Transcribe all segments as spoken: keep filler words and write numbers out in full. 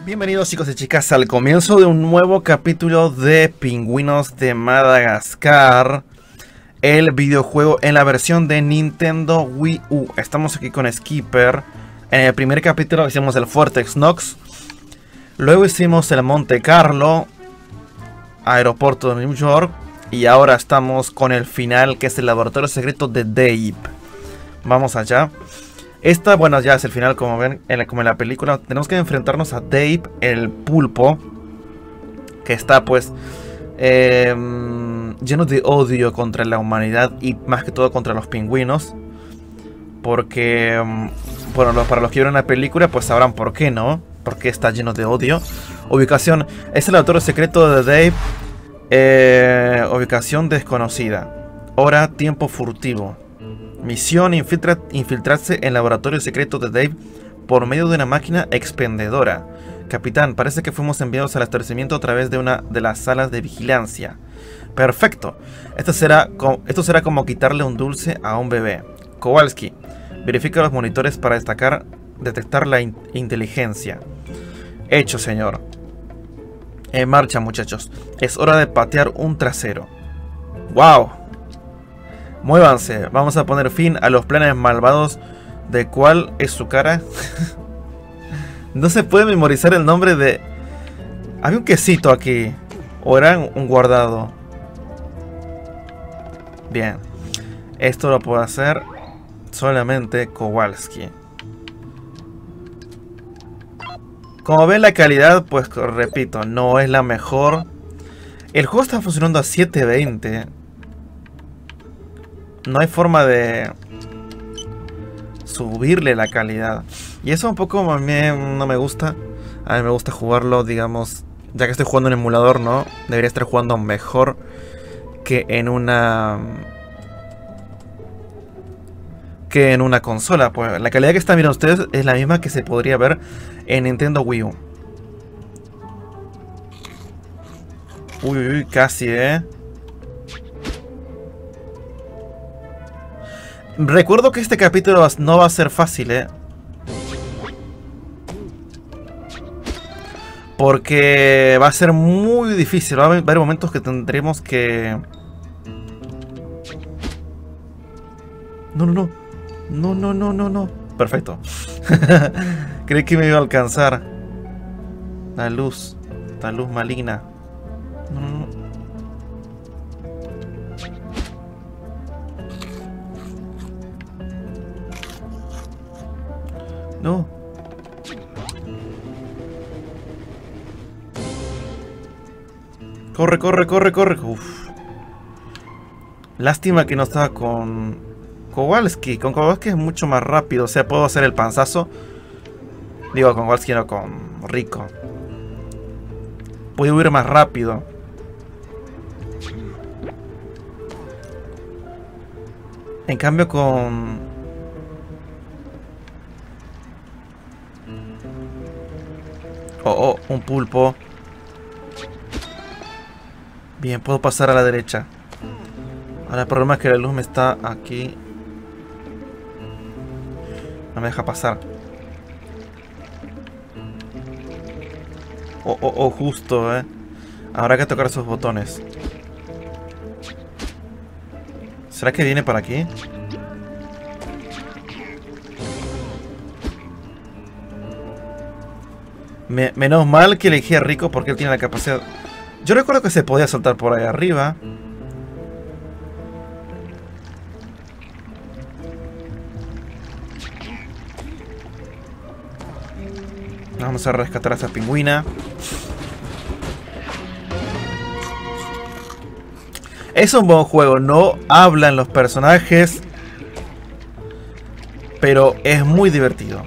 Bienvenidos chicos y chicas al comienzo de un nuevo capítulo de Pingüinos de Madagascar, el videojuego en la versión de Nintendo Wii U. Estamos aquí con Skipper. En el primer capítulo hicimos el Fuerte Snox, luego hicimos el Monte Carlo, aeropuerto de New York, y ahora estamos con el final, que es el laboratorio secreto de Dave. Vamos allá. Esta, bueno, ya es el final, como ven, en la, como en la película. Tenemos que enfrentarnos a Dave, el pulpo, que está pues eh, lleno de odio contra la humanidad y más que todo contra los pingüinos. Porque, bueno, lo, para los que vieron la película, pues sabrán por qué, ¿no? Porque está lleno de odio. Ubicación, es el laboratorio secreto de Dave. Eh, ubicación desconocida. Hora, tiempo furtivo. Misión, infiltra, infiltrarse en el laboratorio secreto de Dave por medio de una máquina expendedora. Capitán, parece que fuimos enviados al establecimiento a través de una de las salas de vigilancia. Perfecto. Esto será, esto será como quitarle un dulce a un bebé. Kowalski, verifica los monitores para destacar, detectar la in inteligencia. Hecho, señor. En marcha, muchachos. Es hora de patear un trasero. ¡Wow! Muévanse, vamos a poner fin a los planes malvados. ¿De cuál es su cara? No se puede memorizar el nombre de... Había un quesito aquí. ¿O era un guardado? Bien. Esto lo puedo hacer solamente Kowalski. Como ven, la calidad, pues repito, no es la mejor. El juego está funcionando a setecientos veinte. No hay forma de subirle la calidad. Y eso un poco a mí no me gusta. A mí me gusta jugarlo, digamos, ya que estoy jugando en emulador, ¿no? Debería estar jugando mejor que en una... Que en una consola. Pues la calidad que están viendo ustedes es la misma que se podría ver en Nintendo Wii U. Uy, uy, casi, ¿eh? Recuerdo que este capítulo no va a ser fácil, ¿eh? Porque va a ser muy difícil. Va a haber momentos que tendremos que... No, no, no. No, no, no, no, no. Perfecto. Creí que me iba a alcanzar. La luz. La luz maligna. No, no, no. No. Corre, corre, corre, corre. Uf. Lástima que no estaba con Kowalski. Con Kowalski es mucho más rápido. O sea, puedo hacer el panzazo. Digo, con Kowalski no, con Rico. Puedo huir más rápido. En cambio con... Oh, oh, un pulpo. Bien, puedo pasar a la derecha. Ahora el problema es que la luz me está aquí. No me deja pasar. Oh, oh, oh, justo, eh. Habrá que tocar esos botones. ¿Será que viene para aquí? Me, menos mal que elegí a Rico porque él tiene la capacidad. Yo recuerdo que se podía saltar por ahí arriba. Vamos a rescatar a esa pingüina. Es un buen juego, no hablan los personajes, pero es muy divertido.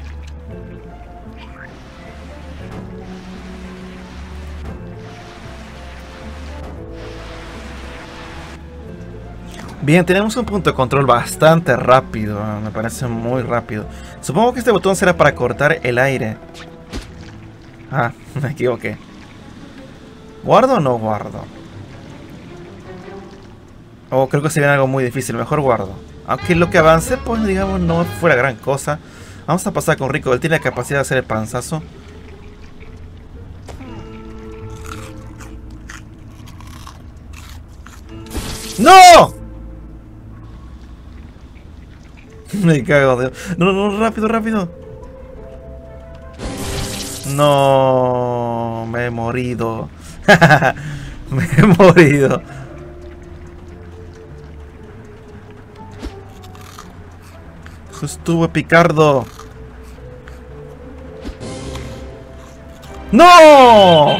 Bien, tenemos un punto de control bastante rápido, me parece muy rápido. Supongo que este botón será para cortar el aire. Ah, me equivoqué. ¿Guardo o no guardo? Oh, creo que se viene algo muy difícil, mejor guardo. Aunque lo que avance, pues digamos, no fuera gran cosa. Vamos a pasar con Rico, él tiene la capacidad de hacer el panzazo. ¡No! Me cago de... No, no, rápido, rápido. No, me he morido. Me he morido. Estuvo Picardo. ¡No!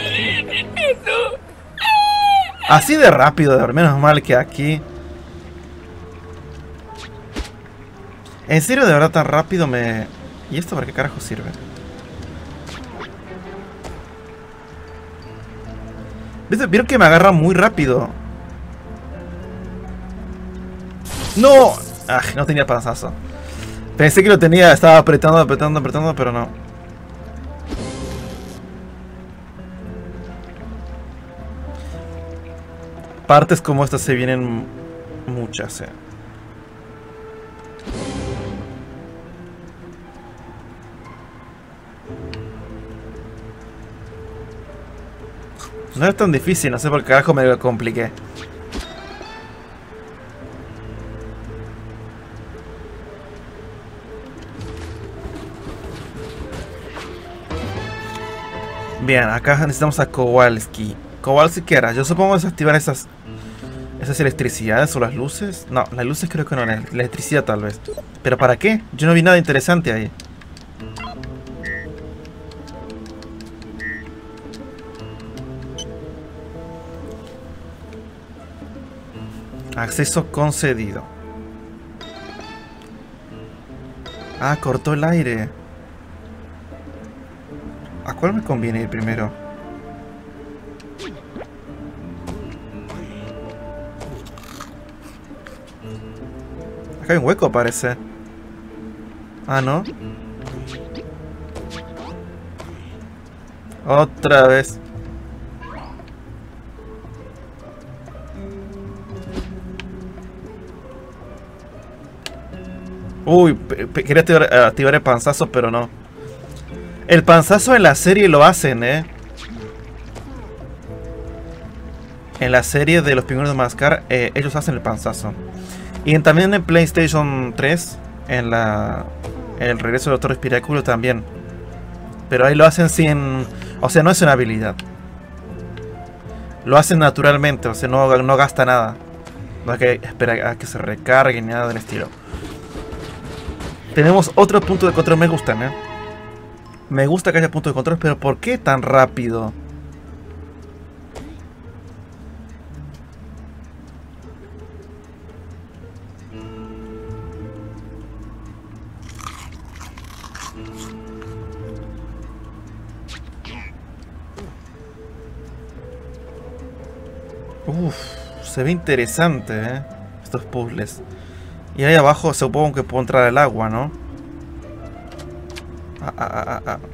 Así de rápido, menos mal que aquí. ¿En serio de verdad tan rápido me... ¿Y esto para qué carajo sirve? ¿Vieron que me agarra muy rápido? ¡No! Ah, no tenía panzazo. Pensé que lo tenía, estaba apretando, apretando, apretando, pero no. Partes como estas se vienen muchas, eh. No es tan difícil, no sé por qué carajo me lo compliqué. Bien, acá necesitamos a Kowalski. Kowalski, ¿qué era? Yo supongo desactivar esas esas electricidades o las luces. No, las luces creo que no, la electricidad tal vez. ¿Pero para qué? Yo no vi nada interesante ahí. Acceso concedido. Ah, cortó el aire. ¿A cuál me conviene ir primero? Acá hay un hueco, parece. Ah, ¿no? Otra vez. Uy, quería activar, activar el panzazo, pero no. El panzazo en la serie lo hacen, ¿eh? En la serie de los Pingüinos de Madagascar, eh, ellos hacen el panzazo. Y en, también en PlayStation tres, en la en el regreso del Doctor Espiráculo también. Pero ahí lo hacen sin... O sea, no es una habilidad. Lo hacen naturalmente, o sea, no, no gasta nada. No hay que esperar a que se recargue ni nada del estilo. Tenemos otro punto de control, me gustan, ¿eh? Me gusta que haya puntos de control, pero ¿por qué tan rápido? Uff, se ve interesante, ¿eh? Estos puzzles. Y ahí abajo supongo que puedo entrar al agua, ¿no? Ah, ah, ah, ah.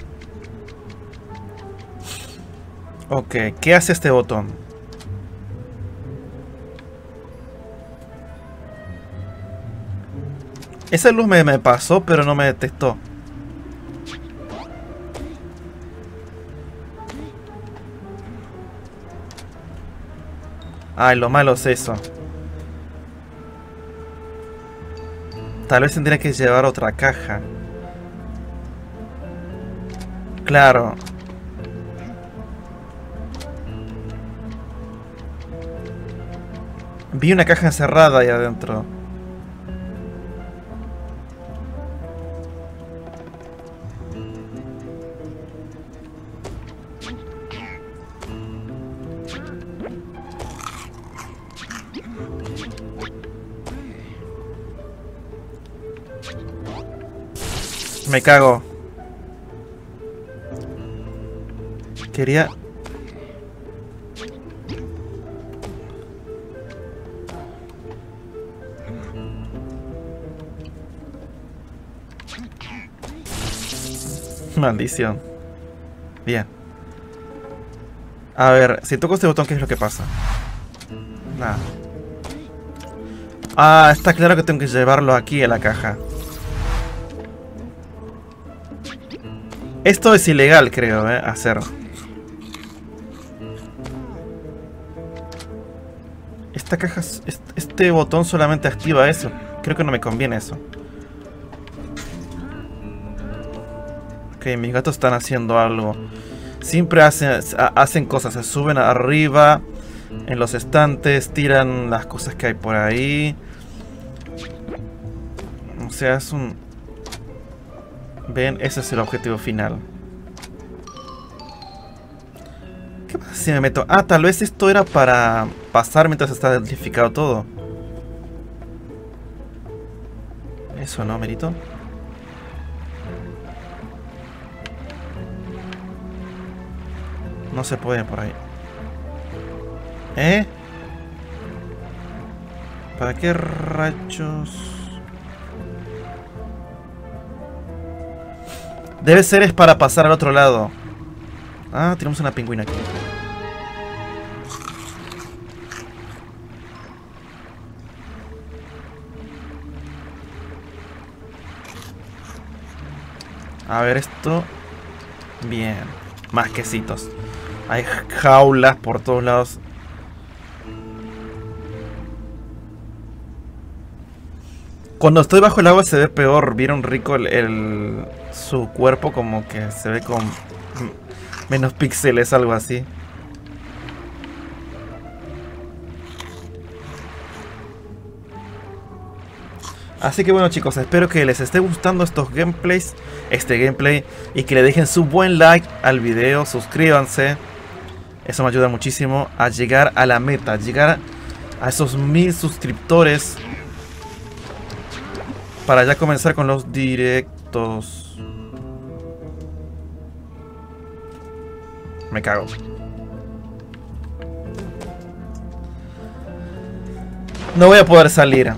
Ok, ¿qué hace este botón? Esa luz me, me pasó, pero no me detectó. Ay, lo malo es eso. Tal vez tendría que llevar otra caja. Claro. Vi una caja encerrada ahí adentro. Me cago. Quería... Maldición. Bien. A ver, si toco este botón, ¿qué es lo que pasa? Nada. Ah, está claro que tengo que llevarlo aquí a la caja. Esto es ilegal, creo, eh, hacer. Esta caja, este botón solamente activa eso. Creo que no me conviene eso. Ok, mis gatos están haciendo algo. Siempre hacen, hacen cosas. Se suben arriba en los estantes, tiran las cosas que hay por ahí. O sea, es un... Ven, ese es el objetivo final. ¿Qué pasa si me meto? Ah, tal vez esto era para pasar mientras está identificado todo. Eso, ¿no, Merito? No se puede por ahí. ¿Eh? ¿Para qué rayos? Debe ser es para pasar al otro lado. Ah, tenemos una pingüina aquí. A ver esto. Bien. Más quesitos. Hay jaulas por todos lados. Cuando estoy bajo el agua se ve peor. ¿Vieron rico el, el su cuerpo? Como que se ve con menos píxeles, algo así. Así que bueno, chicos, espero que les esté gustando estos gameplays, este gameplay, y que le dejen su buen like al video, suscríbanse. Eso me ayuda muchísimo a llegar a la meta, llegar a esos mil suscriptores para ya comenzar con los directos. Me cago. No voy a poder salir.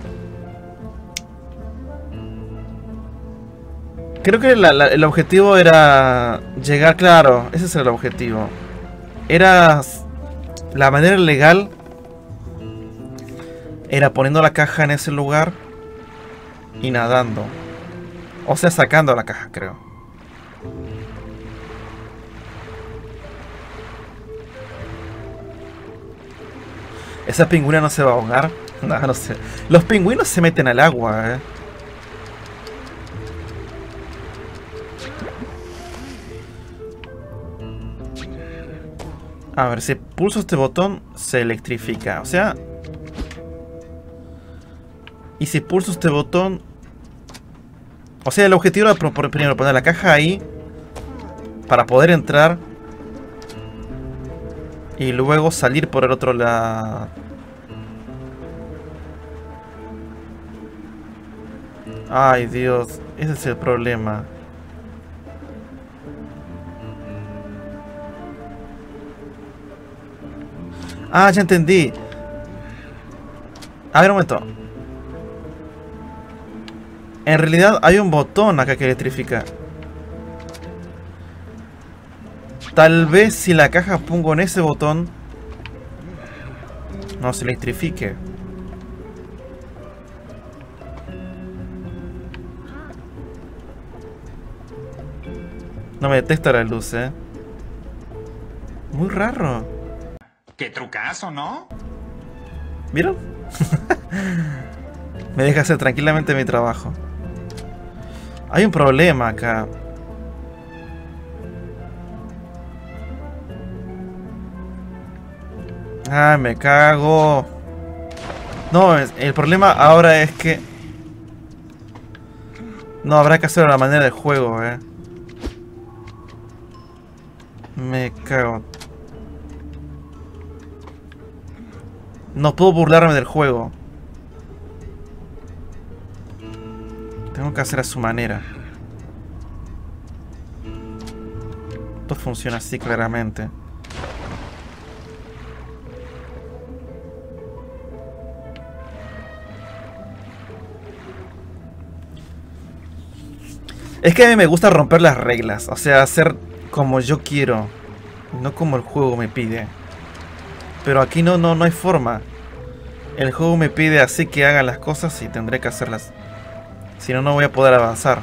Creo que la, la, el objetivo era llegar, claro, ese es el objetivo. Era la manera legal, era poniendo la caja en ese lugar y nadando. O sea, sacando la caja, creo. ¿Esa pingüina no se va a ahogar? No, no sé. Los pingüinos se meten al agua, eh. A ver, si pulso este botón, se electrifica. O sea... Y si pulso este botón... O sea, el objetivo era primero poner la caja ahí para poder entrar y luego salir por el otro lado. Ay, Dios. Ese es el problema. Ah, ya entendí. A ver, un momento. En realidad hay un botón acá que electrifica. Tal vez si la caja pongo en ese botón, no se electrifique. No me detecta la luz, eh. Muy raro. Qué trucazo, ¿no? ¿Vieron? Me deja hacer tranquilamente mi trabajo. Hay un problema acá. Ah, me cago. No, el problema ahora es que... No, habrá que hacerlo a la manera del juego, eh. Me cago. No puedo burlarme del juego. Tengo que hacer a su manera. Esto funciona así claramente. Es que a mí me gusta romper las reglas. O sea, hacer como yo quiero. No como el juego me pide. Pero aquí no, no, no hay forma. El juego me pide así que haga las cosas y tendré que hacerlas. Si no, no voy a poder avanzar.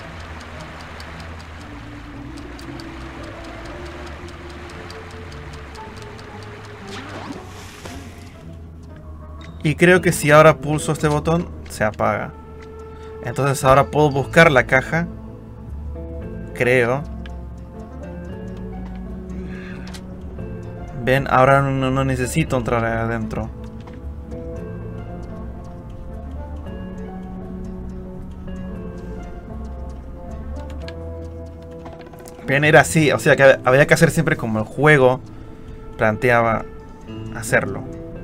Y creo que si ahora pulso este botón, se apaga. Entonces ahora puedo buscar la caja. Creo. Ven, ahora no, no necesito entrar ahí adentro. Bien, era así. O sea que había que hacer siempre como el juego planteaba hacerlo.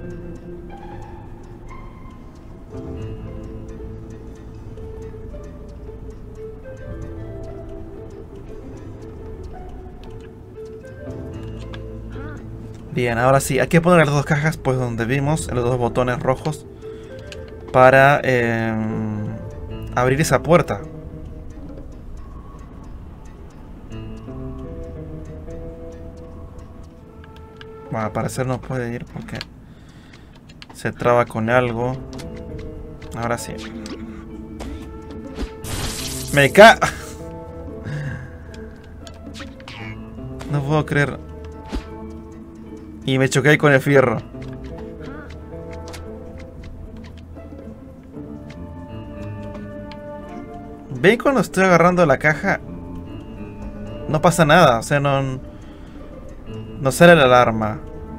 Bien, ahora sí, hay que poner las dos cajas pues donde vimos, los dos botones rojos para eh, abrir esa puerta. Bueno, al parecer no puede ir porque se traba con algo. Ahora sí. Me ca... No puedo creer. Y me choqué con el fierro. ¿Ven cuando estoy agarrando la caja? No pasa nada, o sea, no... No sale la alarma.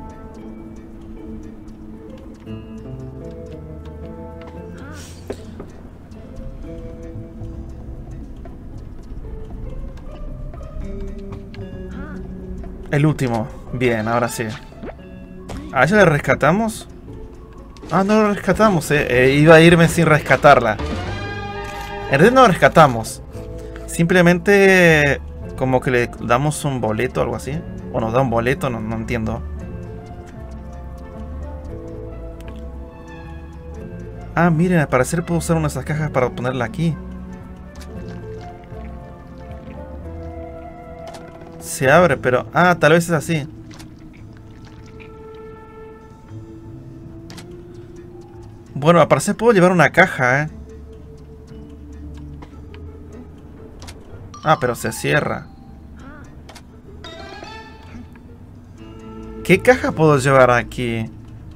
El último. Bien, ahora sí. ¿A ella le rescatamos? Ah, no lo rescatamos, eh. eh. Iba a irme sin rescatarla. En realidad no lo rescatamos. Simplemente como que le damos un boleto o algo así. O nos da un boleto, no, no entiendo. Ah, miren, al parecer puedo usar una de esas cajas para ponerla aquí. Se abre, pero... Ah, tal vez es así. Bueno, al parecer puedo llevar una caja, ¿eh? Ah, pero se cierra. ¿Qué caja puedo llevar aquí?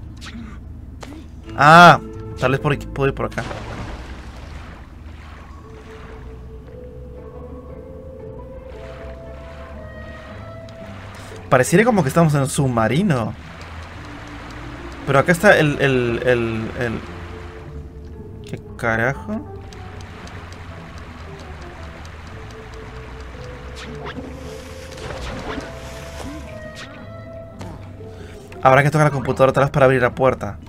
Ah, tal vez por aquí, puedo ir por acá. Pareciera como que estamos en un submarino. Pero acá está el... el, el, el... ¿Qué carajo? Habrá que tocar la computadora otra vez para abrir la puerta.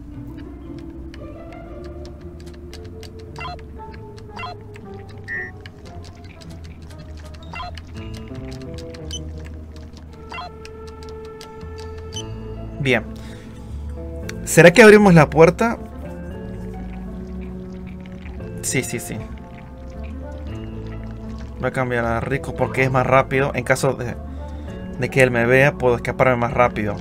Bien. ¿Será que abrimos la puerta? Sí, sí, sí. Voy a cambiar a Rico porque es más rápido. En caso de, de que él me vea, puedo escaparme más rápido.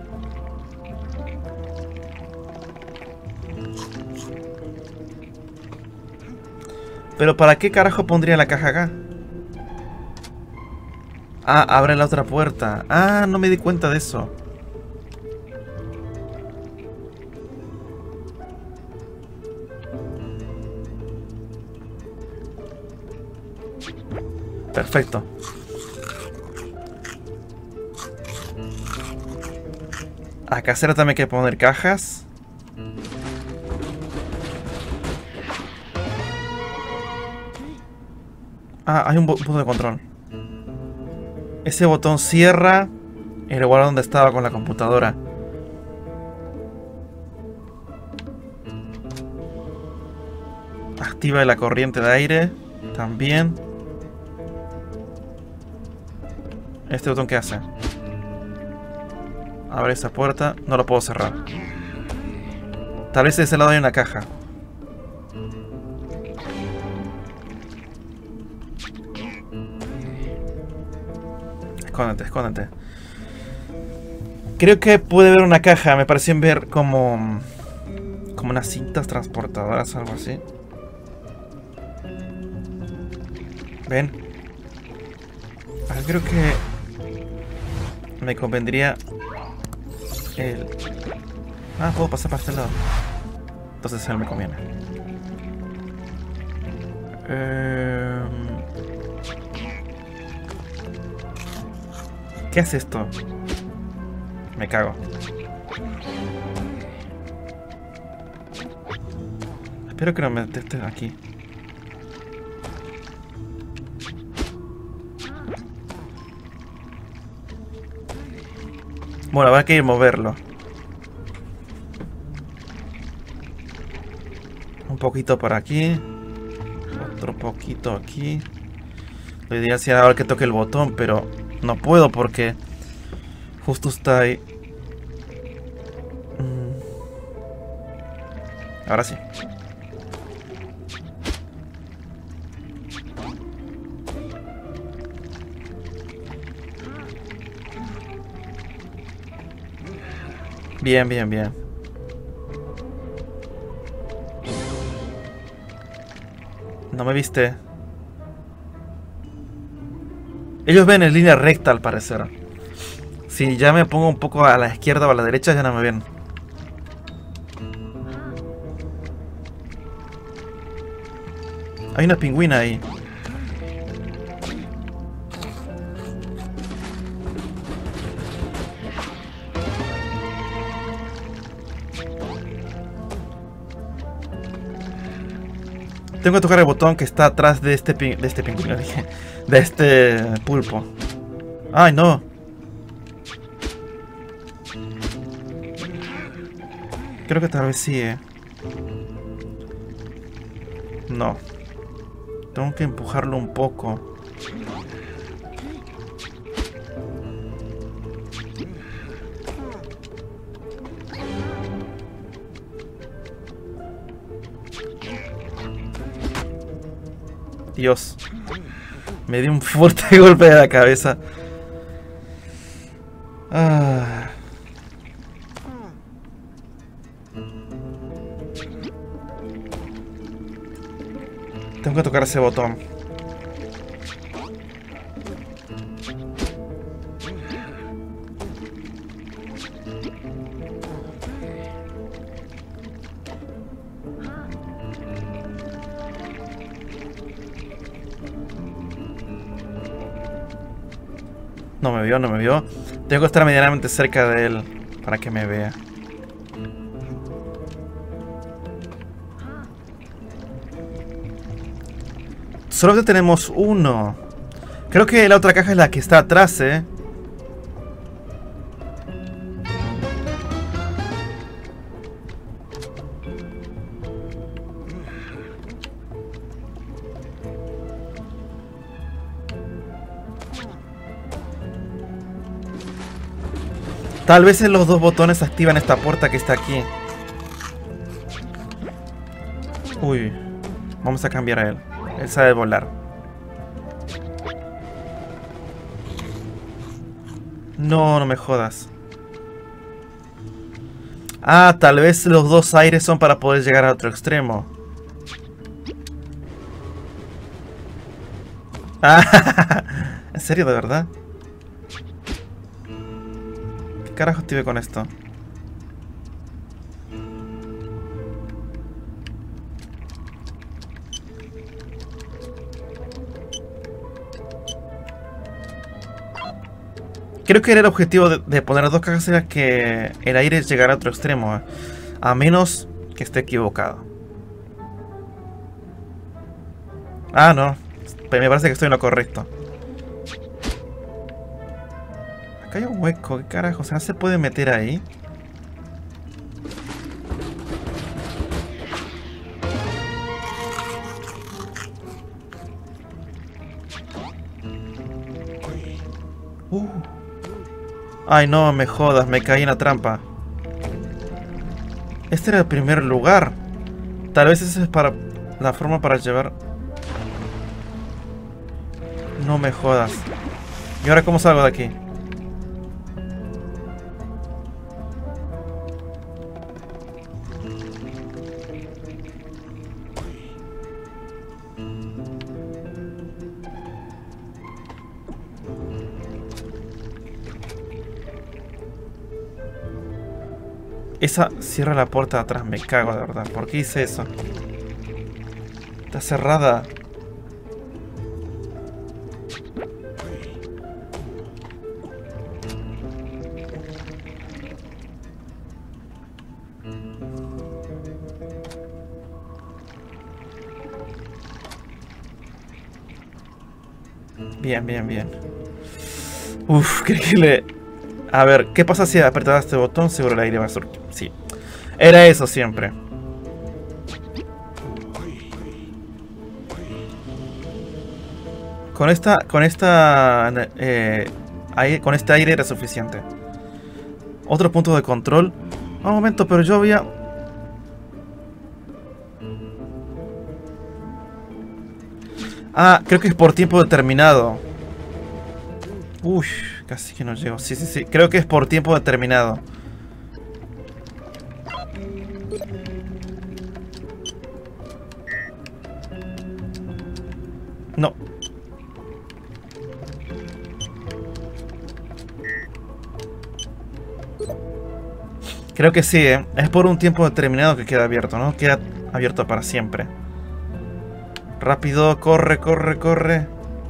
Pero ¿para qué carajo pondría la caja acá? Ah, abre la otra puerta. Ah, no me di cuenta de eso. Perfecto. Acá será también que poner cajas. Ah, hay un botón de control. Ese botón cierra el lugar donde estaba con la computadora. Activa la corriente de aire. También. ¿Este botón qué hace? Abre esa puerta. No lo puedo cerrar. Tal vez de ese lado hay una caja. Escóndete, escóndete. Creo que puede haber una caja. Me pareció ver como... Como unas cintas transportadoras, algo así. ¿Ven? Ahora creo que... Me convendría... El... Ah, puedo pasar para este lado. Entonces él me conviene. Eh... ¿Qué es esto? Me cago. Espero que no me detecten aquí. Bueno, habrá que ir a moverlo. Un poquito por aquí. Otro poquito aquí. Lo ideal sería ahora que toque el botón, pero no puedo porque justo está ahí. Mm. Ahora sí. Bien, bien, bien. No me viste. Ellos ven en línea recta al parecer. Si ya me pongo un poco a la izquierda o a la derecha ya no me ven. Hay una pingüina ahí. Tengo que tocar el botón que está atrás de este pin de este pingüino, dije. De este pulpo. ¡Ay, no! Creo que tal vez sí, eh. No. Tengo que empujarlo un poco. Dios. Me dio un fuerte golpe de la cabeza. Ah. Tengo que tocar ese botón. No me vio, no me vio. Tengo que estar medianamente cerca de él para que me vea. Solo tenemos uno. Creo que la otra caja es la que está atrás, ¿eh? Tal vez en los dos botones activan esta puerta que está aquí. Uy. Vamos a cambiar a él. Él sabe volar. No, no me jodas. Ah, tal vez los dos aires son para poder llegar a otro extremo. Ah, ¿en serio, de verdad? ¿Qué carajo estuve con esto? Creo que era el objetivo de, de poner dos cajas era que el aire llegara a otro extremo. ¿eh? A menos que esté equivocado. Ah, no. Me parece que estoy en lo correcto. Acá hay un hueco. ¿Qué carajo? O sea, ¿no se puede meter ahí? Uh. Ay, no, me jodas. Me caí en la trampa. Este era el primer lugar. Tal vez esa es para la forma para llevar... No me jodas. ¿Y ahora cómo salgo de aquí? Esa cierra la puerta de atrás. Me cago, de verdad. ¿Por qué hice eso? Está cerrada. Bien, bien, bien. Uf, creí que le... A ver, ¿qué pasa si apretaba este botón? Seguro el aire va a surgir. Sí. Era eso siempre. Con esta... Con esta... Eh, aire, con este aire era suficiente. Otro punto de control. Un momento, pero yo había... Ah, creo que es por tiempo determinado. Uy, casi que no llego. Sí, sí, sí. Creo que es por tiempo determinado. No. Creo que sí, ¿eh? Es por un tiempo determinado que queda abierto, ¿no? Queda abierto para siempre. Rápido, corre, corre, corre.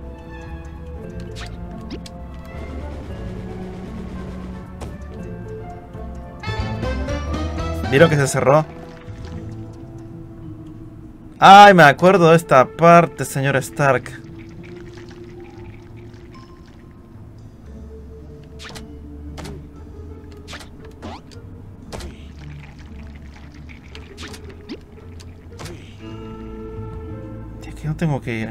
¿Vieron que se cerró? Ay, me acuerdo de esta parte, señor Stark. Tío, aquí no tengo que ir.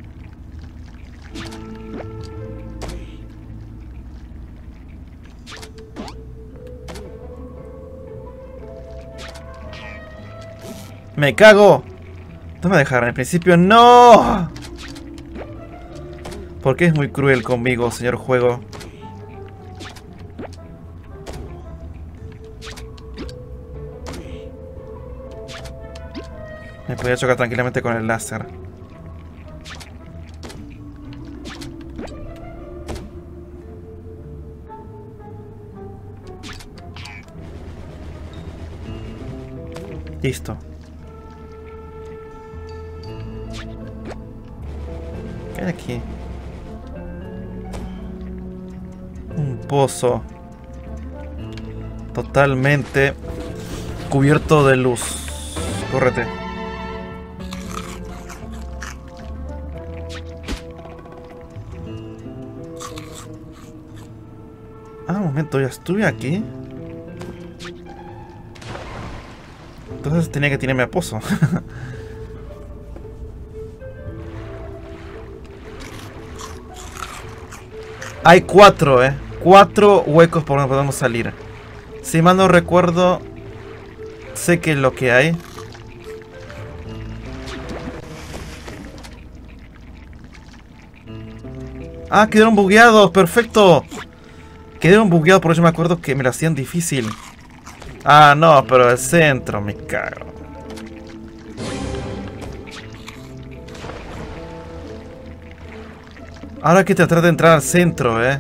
¡Me cago! No me dejaron al principio. ¡No! ¿Por qué es muy cruel conmigo, señor juego? Me podía chocar tranquilamente con el láser. Listo. ¿Qué hay aquí? Un pozo. Totalmente cubierto de luz. Córrete. Ah, un momento, ya estuve aquí. Entonces tenía que tirarme a pozo. Hay cuatro, eh. Cuatro huecos por donde podemos salir. Si mal no recuerdo, sé que es lo que hay. Ah, quedaron bugueados. Perfecto. Quedaron bugueados, por eso me acuerdo que me lo hacían difícil. Ah, no, pero el centro, me cago. Ahora hay que tratar de entrar al centro, eh.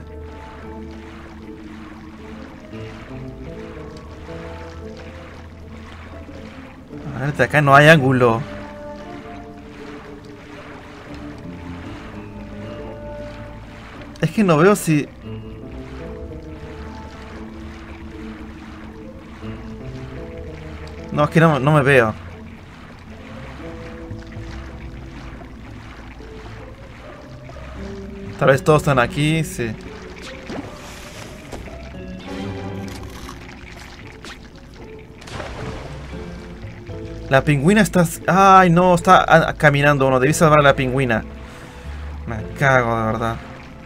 A ver, de acá no hay ángulo. Es que no veo si... No, es que no, no me veo. Tal vez todos están aquí, sí. La pingüina está... Ay, no, está caminando uno. Debí salvar a la pingüina. Me cago, de verdad.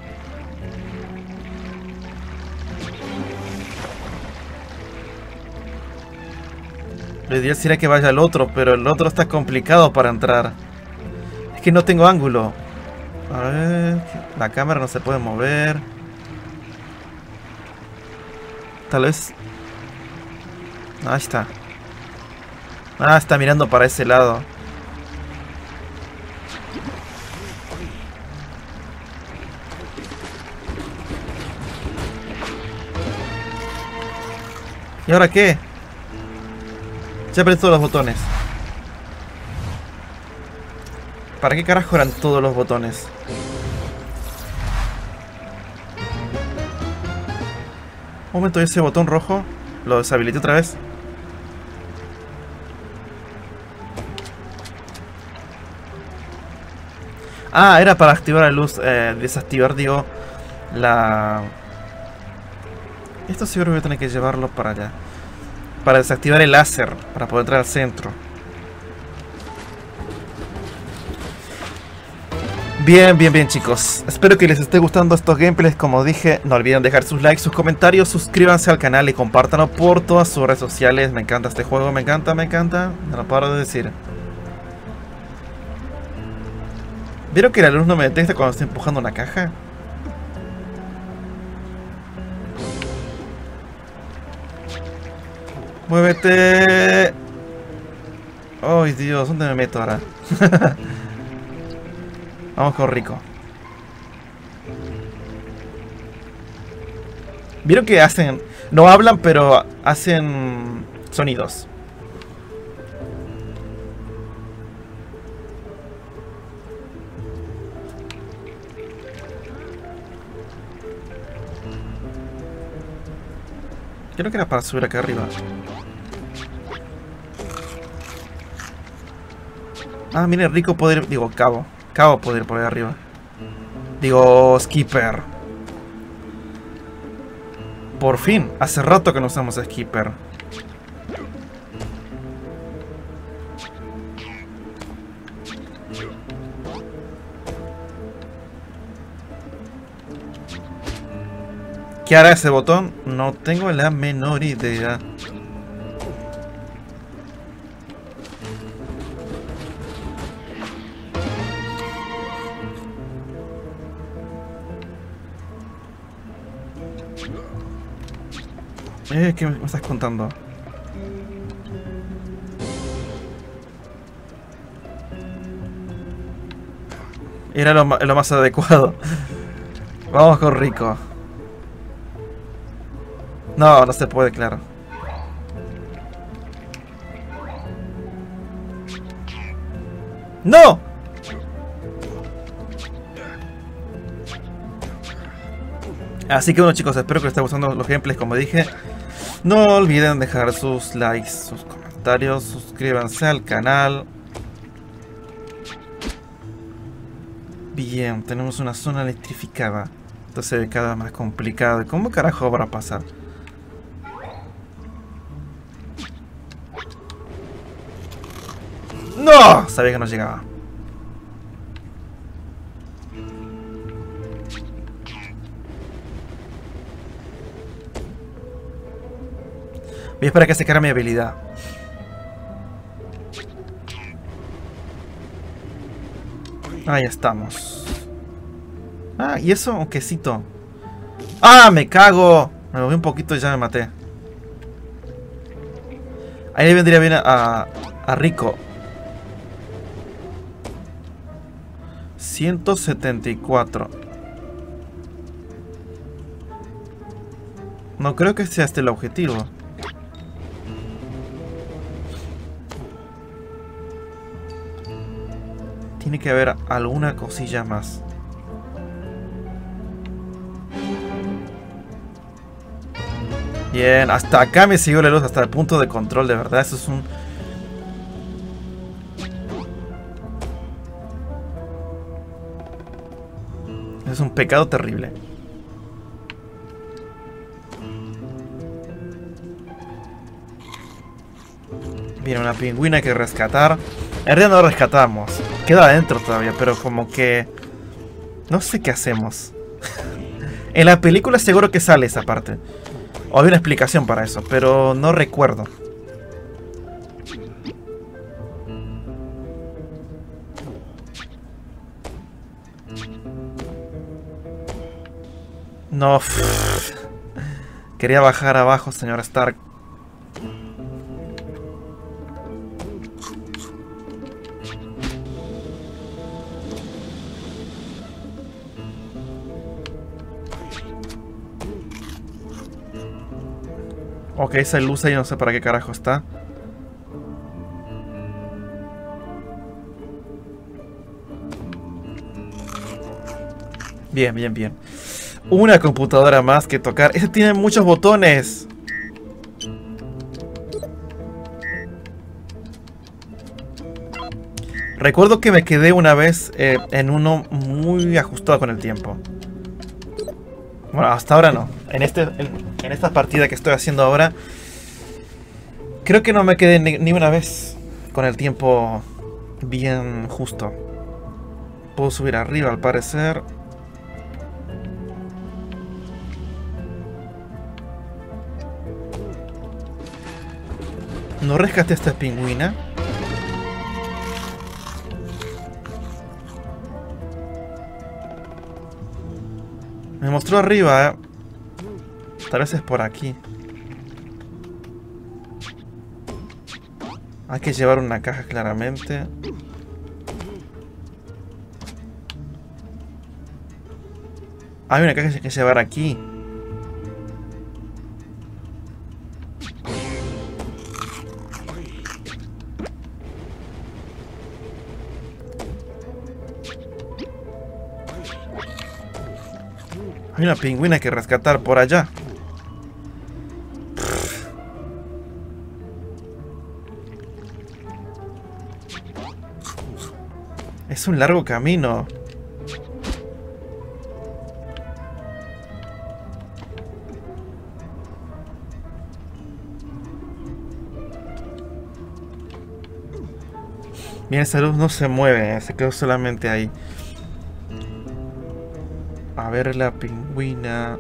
Lo ideal sería que vaya al otro, pero el otro está complicado para entrar. Es que no tengo ángulo. A ver... La cámara no se puede mover. Tal vez... Ahí está. Ah, está mirando para ese lado. ¿Y ahora qué? Ya apreté todos los botones. ¿Para qué carajo eran todos los botones? Un momento, ese botón rojo lo deshabilité otra vez. Ah, era para activar la luz, eh, desactivar, digo, la... Esto seguro voy a tener que llevarlo para allá. Para desactivar el láser, para poder entrar al centro. Bien, bien, bien, chicos. Espero que les esté gustando estos gameplays. Como dije, no olviden dejar sus likes, sus comentarios, suscríbanse al canal y compártanlo por todas sus redes sociales. Me encanta este juego, me encanta, me encanta. No lo paro de decir. ¿Vieron que la luz no me detecta cuando estoy empujando una caja? ¡Muévete! ¡Ay, Dios! ¿Dónde me meto ahora? Vamos con Rico. ¿Vieron que hacen? No hablan, pero hacen sonidos. Creo que era para subir acá arriba. Ah, miren, Rico poder... Digo, Cabo. Cabo poder por ahí arriba. Digo, Skipper. Por fin. Hace rato que no usamos a Skipper. ¿Qué hará ese botón? No tengo la menor idea. Eh, ¿qué me estás contando? Era lo, lo más adecuado. Vamos con Rico. No, no se puede, claro. ¡No! Así que bueno, chicos, espero que les esté gustando los gameplays, como dije. No olviden dejar sus likes, sus comentarios, suscríbanse al canal. Bien, tenemos una zona electrificada. Esto se ve cada vez más complicado. ¿Cómo carajo va a pasar? ¡No! Sabía que no llegaba. Voy a esperar a que se cargue mi habilidad. Ahí estamos. Ah, ¿y eso? Un quesito. ¡Ah, me cago! Me moví un poquito y ya me maté. Ahí le vendría bien a, a, a Rico. ciento setenta y cuatro. No creo que sea este el objetivo. Tiene que haber alguna cosilla más. Bien, hasta acá me siguió la luz, hasta el punto de control, de verdad. Eso es un... Es un pecado terrible. Viene una pingüina que rescatar. En realidad no rescatamos. Queda adentro todavía, pero como que... No sé qué hacemos. En la película seguro que sale esa parte. O hay una explicación para eso, pero no recuerdo. No. Pff. Quería bajar abajo, señor Stark. Ok, esa luz ahí no sé para qué carajo está. Bien, bien, bien. Una computadora más que tocar. Este tiene muchos botones. Recuerdo que me quedé una vez eh, en uno muy ajustado con el tiempo. Bueno, hasta ahora no. En, este, en, en esta partida que estoy haciendo ahora, creo que no me quedé ni, ni una vez con el tiempo bien justo. Puedo subir arriba al parecer. No rescaté a esta pingüina. Me mostró arriba, ¿eh? Tal vez es por aquí. Hay que llevar una caja claramente. Hay una caja que hay que llevar aquí. Hay una pingüina que rescatar por allá. Es un largo camino. Bien, esa luz no se mueve, ¿eh? Se quedó solamente ahí. A ver la pingüina.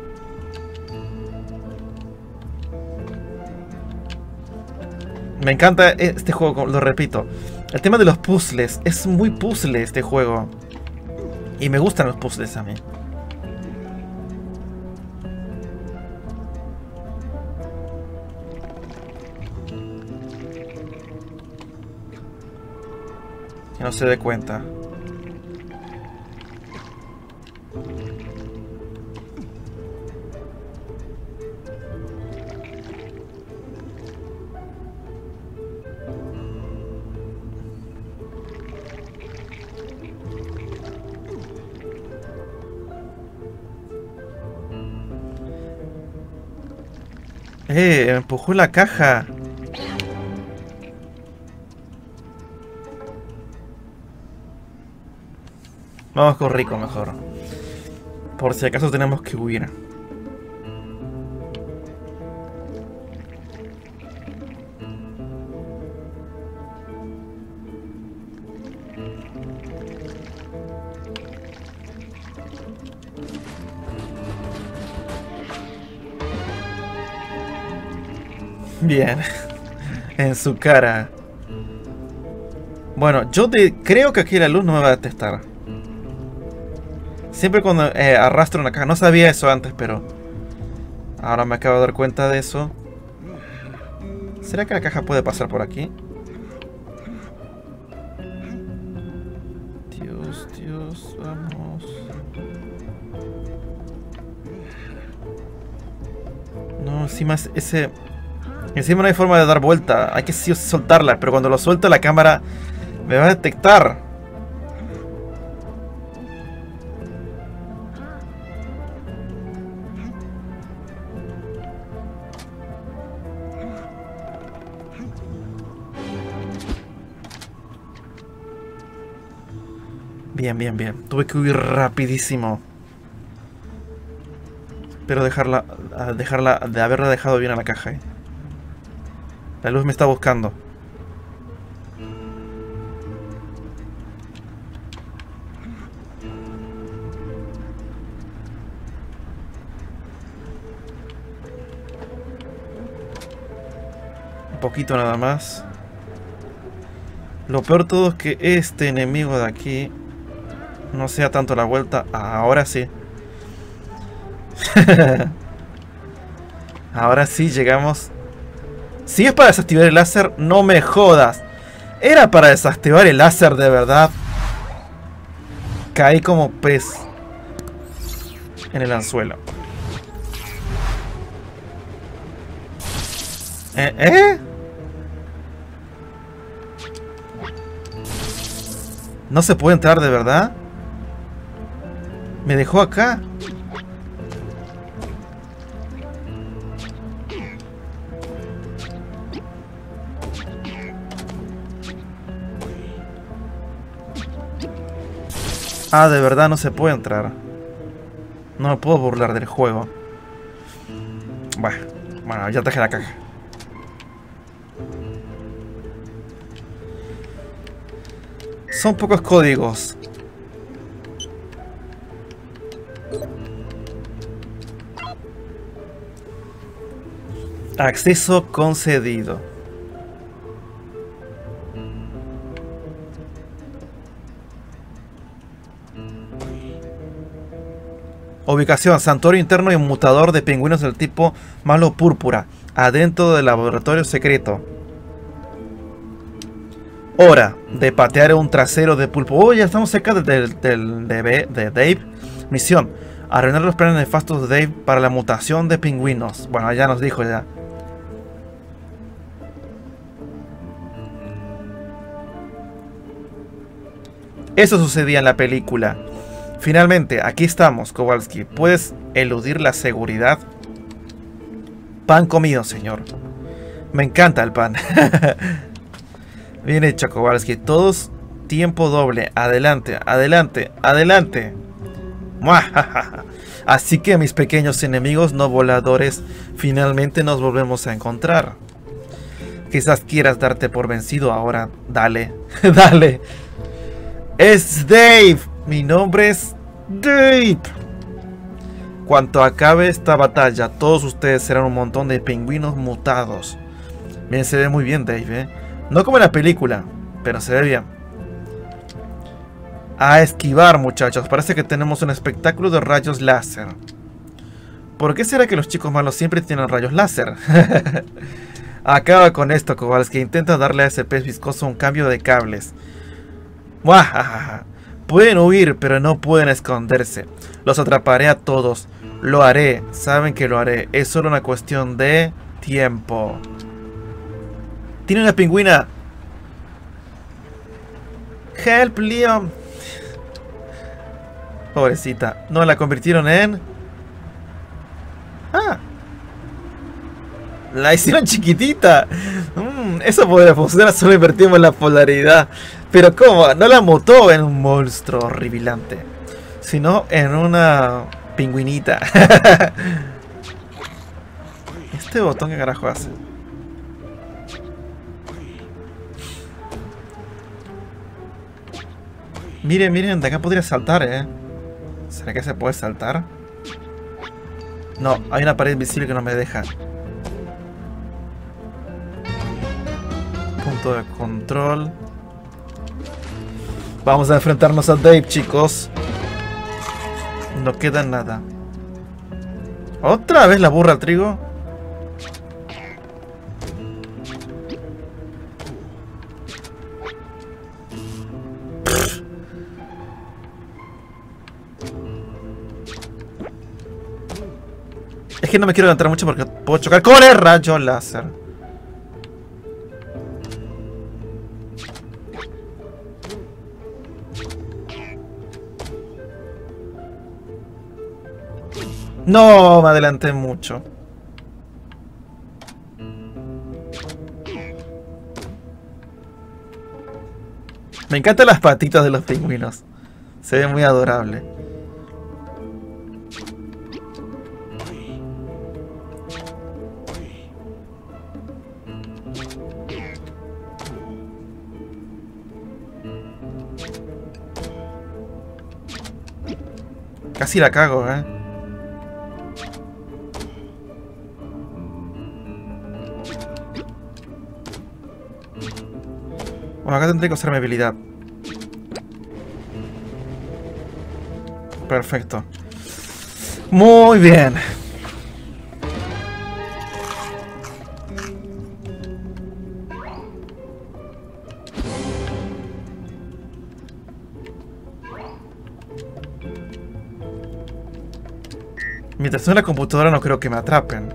Me encanta este juego, lo repito. El tema de los puzzles. Es muy puzzle este juego. Y me gustan los puzzles a mí. Que no se dé cuenta. Eh, empujó la caja. Vamos con Rico mejor. Por si acaso tenemos que huir. Bien. En su cara. Bueno, yo de, creo que aquí la luz no me va a detectar. Siempre cuando eh, arrastro una caja. No sabía eso antes, pero ahora me acabo de dar cuenta de eso. ¿Será que la caja puede pasar por aquí? Dios, Dios, vamos. No, encima ese... Encima no hay forma de dar vuelta. Hay que sí soltarla, pero cuando lo suelto la cámara me va a detectar. Bien, bien, bien. Tuve que huir rapidísimo. Espero dejarla, dejarla, de haberla dejado bien a la caja. ¿eh? La luz me está buscando. Un poquito nada más. Lo peor todo es que este enemigo de aquí no sea tanto la vuelta. Ahora sí. Ahora sí llegamos. Si es para desactivar el láser, no me jodas. Era para desactivar el láser de verdad. Caí como pez en el anzuelo. ¿Eh? ¿Eh? ¿No se puede entrar de verdad? Me dejó acá. Ah, de verdad no se puede entrar. No me puedo burlar del juego. Bueno, bueno, ya traje la caja. Son pocos códigos. Acceso concedido. Ubicación: santuario interno y mutador de pingüinos del tipo malo púrpura, adentro del laboratorio secreto. Hora de patear un trasero de pulpo. Oh, ya estamos cerca de, de, de, de, de Dave. Misión: arruinar los planes nefastos de Dave para la mutación de pingüinos. Bueno, ya nos dijo ya. Eso sucedía en la película. Finalmente, aquí estamos, Kowalski. ¿Puedes eludir la seguridad? Pan comido, señor. Me encanta el pan. Bien hecho, Kowalski. Todos tiempo doble. Adelante, adelante, adelante. Así que, mis pequeños enemigos no voladores, finalmente nos volvemos a encontrar. Quizás quieras darte por vencido ahora. Dale, dale. Es Dave. Mi nombre es Dave. Cuando acabe esta batalla, todos ustedes serán un montón de pingüinos mutados. Bien, se ve muy bien, Dave, ¿eh? No como en la película, pero se ve bien. A esquivar, muchachos. Parece que tenemos un espectáculo de rayos láser. ¿Por qué será que los chicos malos siempre tienen rayos láser? Acaba con esto, Kowalski. Intenta darle a ese pez viscoso un cambio de cables. ¡Muajajaja! Pueden huir, pero no pueden esconderse. Los atraparé a todos. Lo haré. Saben que lo haré. Es solo una cuestión de tiempo. ¡Tiene una pingüina! ¡Help, Leon! Pobrecita. No, la convirtieron en... ¡Ah! La hicieron chiquitita. Mm, eso podría funcionar, solo invertimos la polaridad. Pero ¿cómo? No la mutó en un monstruo horripilante, sino en una pingüinita. ¿Este botón qué carajo hace? Miren, miren, de acá podría saltar, ¿eh? ¿Será que se puede saltar? No, hay una pared invisible que no me deja. Punto de control. Vamos a enfrentarnos a Dave, chicos. No queda nada. ¿Otra vez la burra al trigo? Es que no me quiero adelantar mucho porque puedo chocar con el rayo láser. No, me adelanté mucho. Me encantan las patitas de los pingüinos. Se ve muy adorable. Casi la cago, eh. Bueno, acá tendré que usar mi habilidad. Perfecto. Muy bien. Mientras estoy en la computadora no creo que me atrapen.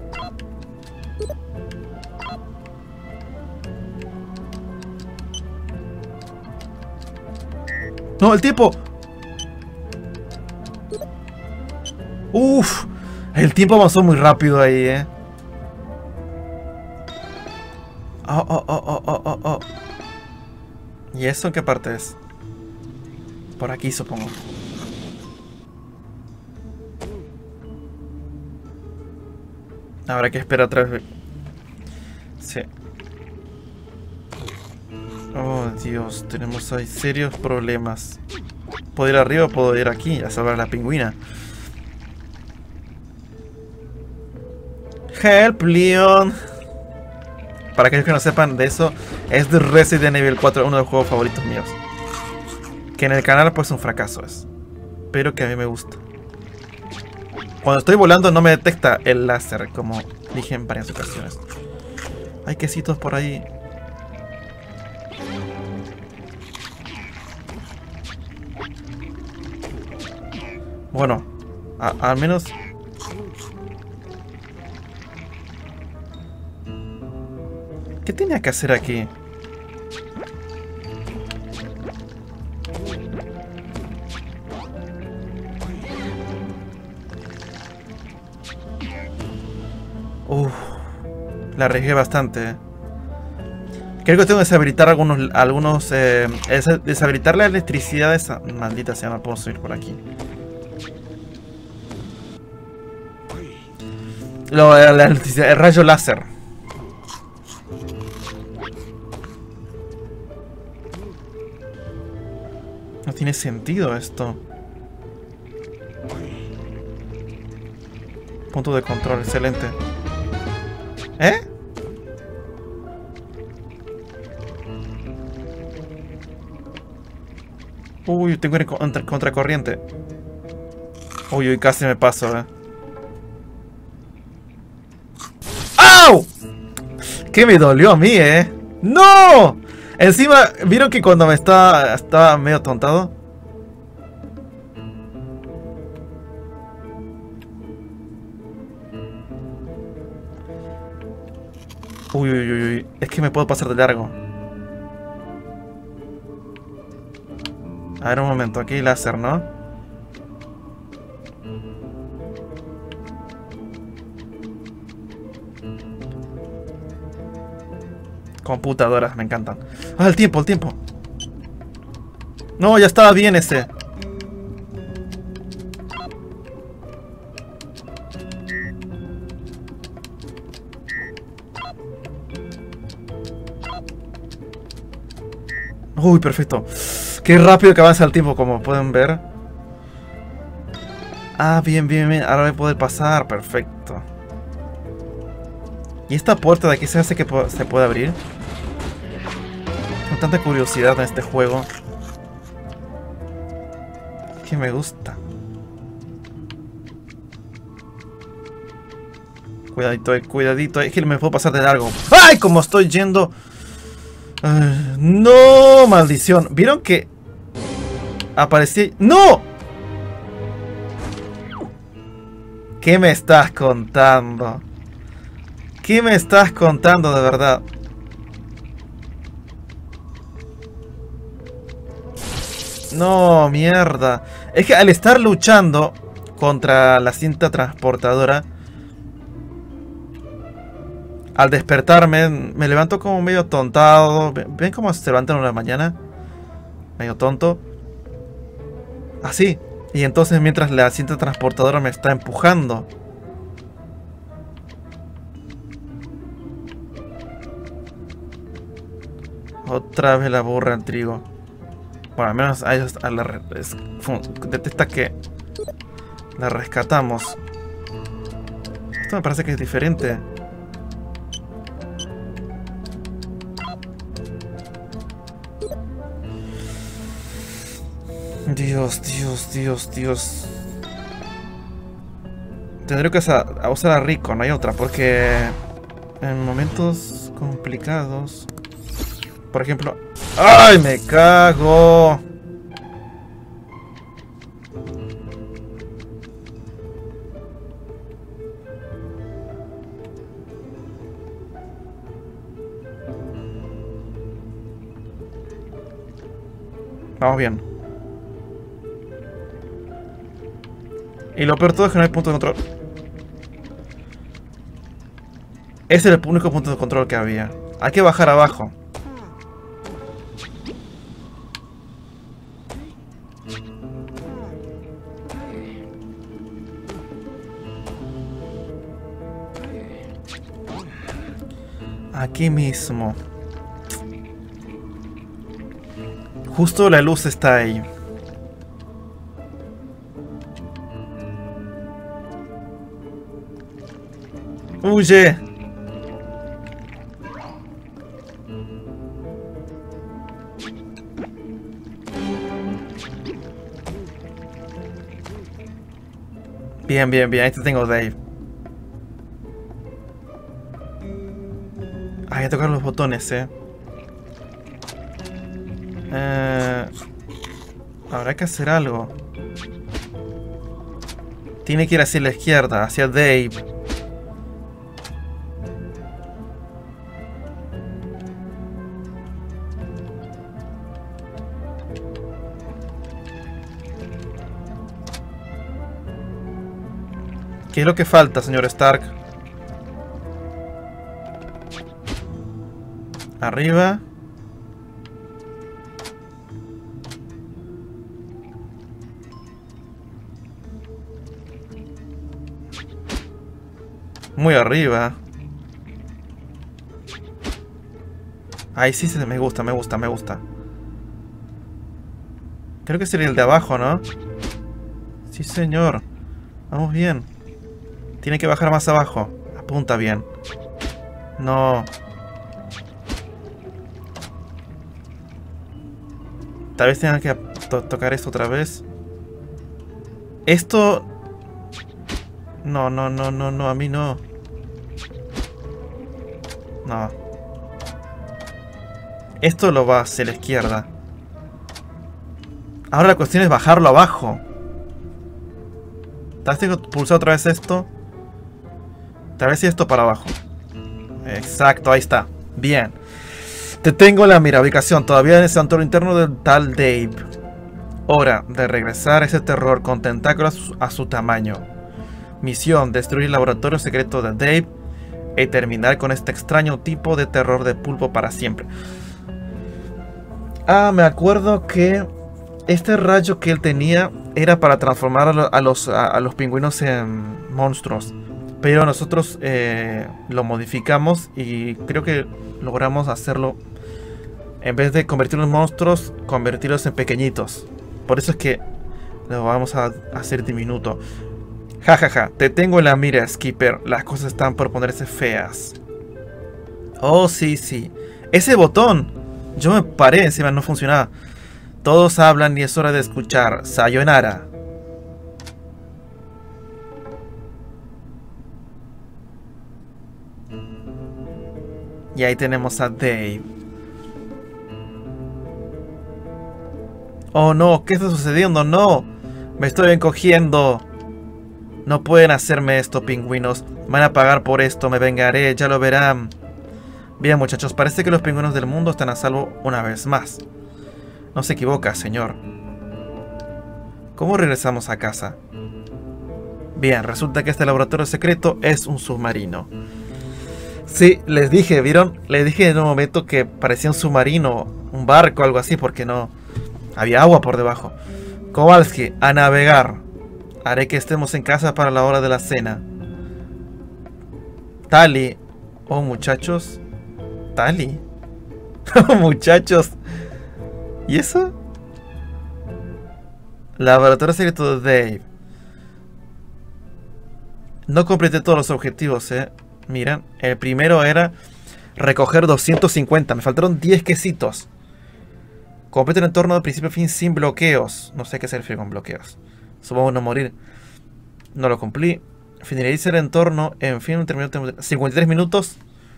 ¡No, el tipo! Uf, el tiempo avanzó muy rápido ahí, eh. Oh, oh, oh, oh, oh, oh, oh. ¿Y eso en qué parte es? Por aquí, supongo. Habrá que esperar otra vez. Sí. Oh, Dios, tenemos ahí serios problemas. ¿Puedo ir arriba o puedo ir aquí a salvar a la pingüina? Help, Leon. Para aquellos que no sepan de eso, es de Resident Evil cuatro, uno de los juegos favoritos míos. Que en el canal pues un fracaso es. Pero que a mí me gusta. Cuando estoy volando no me detecta el láser, como dije en varias ocasiones. Hay quesitos por ahí. Bueno, a, al menos... ¿Qué tenía que hacer aquí? Uff, la arriesgué bastante. Creo que tengo que deshabilitar algunos... algunos eh, deshabilitar la electricidad de esa... Maldita sea, no puedo subir por aquí. Lo, la electricidad, el rayo láser. No tiene sentido esto. Punto de control, excelente. ¿Eh? Uy, tengo que ir contra, contracorriente. Uy, uy, casi me paso, eh. ¡Au! Que me dolió a mí, eh. ¡No! Encima, ¿vieron que cuando me estaba, estaba medio tontado? Uy, uy, uy, uy. Es que me puedo pasar de largo. A ver un momento, aquí hay láser, ¿no? Computadoras, me encantan. Ah, el tiempo, el tiempo. No, ya estaba bien ese. Uy, perfecto. Qué rápido que avanza el tiempo, como pueden ver. Ah, bien, bien, bien. Ahora voy a poder pasar. Perfecto. ¿Y esta puerta de aquí se hace que se puede abrir? Tengo tanta curiosidad en este juego. Que me gusta. Cuidadito, eh, cuidadito. Es que me puedo pasar de largo. ¡Ay! Como estoy yendo. Uh, no, maldición. ¿Vieron que aparecí? ¡No! ¿Qué me estás contando? ¿Qué me estás contando de verdad? No, mierda. Es que al estar luchando contra la cinta transportadora, al despertarme, me levanto como medio tontado. ¿Ven cómo se levantan en la mañana? Medio tonto. Así. Y entonces mientras la cinta transportadora me está empujando. Otra vez la burra al trigo. Bueno, al menos a ellos a la, es, detecta que la rescatamos. Esto me parece que es diferente. Dios, Dios, Dios, Dios. Tendré que usar, a usar a Rico, no hay otra, porque en momentos complicados, por ejemplo... ¡Ay, me cago! Vamos bien. Y lo peor de todo es que no hay punto de control. Ese es el único punto de control que había. Hay que bajar abajo. Aquí mismo. Justo la luz está ahí. ¡Huye! Bien, bien, bien. Ahí te tengo, Dave. Hay que tocar los botones, eh. Eh... Habrá que hacer algo. Tiene que ir hacia la izquierda, hacia Dave. ¿Qué es lo que falta, señor Stark? Arriba. Muy arriba. Ahí sí se me gusta, me gusta, me gusta. Creo que sería el de abajo, ¿no? Sí, señor. Vamos bien. Tiene que bajar más abajo. Apunta bien. No. Tal vez tenga que to tocar esto otra vez. Esto... No, no, no, no, no. A mí no. No. Esto lo va hacia la izquierda. Ahora la cuestión es bajarlo abajo. Tal vez tengo que pulsar otra vez esto. Tal vez esto para abajo. Exacto, ahí está. Bien. Te tengo en la mira, ubicación. Todavía en el santuario interno del tal Dave. Hora de regresar a ese terror con tentáculos a su tamaño. Misión: destruir el laboratorio secreto de Dave y terminar con este extraño tipo de terror de pulpo para siempre. Ah, me acuerdo que este rayo que él tenía era para transformar a, lo, a, los, a, a los pingüinos en monstruos. Pero nosotros eh, lo modificamos y creo que logramos hacerlo. En vez de convertirlos en monstruos, convertirlos en pequeñitos. Por eso es que lo vamos a hacer diminuto. Ja, ja, ja. Te tengo en la mira, Skipper. Las cosas están por ponerse feas. Oh, sí, sí. Ese botón. Yo me paré encima, no funcionaba. Todos hablan y es hora de escuchar. Sayonara. Y ahí tenemos a Dave. Oh no, ¿qué está sucediendo? No, me estoy encogiendo. No pueden hacerme esto, pingüinos. Van a pagar por esto, me vengaré, ya lo verán. Bien, muchachos, parece que los pingüinos del mundo están a salvo una vez más. No se equivoca, señor. ¿Cómo regresamos a casa? Bien, resulta que este laboratorio secreto es un submarino. Sí, les dije, ¿vieron? Les dije en un momento que parecía un submarino, un barco, algo así, porque no... había agua por debajo. Kowalski, a navegar. Haré que estemos en casa para la hora de la cena. Tali. Oh, muchachos. Tali. Oh, muchachos. ¿Y eso? Laboratorio secreto de Dave. No completé todos los objetivos, eh. Miren, el primero era recoger doscientos cincuenta. Me faltaron diez quesitos. Completa el entorno de principio a fin sin bloqueos. No sé qué se refiere con bloqueos. Supongo no morir. No lo cumplí. Finaliza el entorno en fin, terminó cincuenta y tres minutos.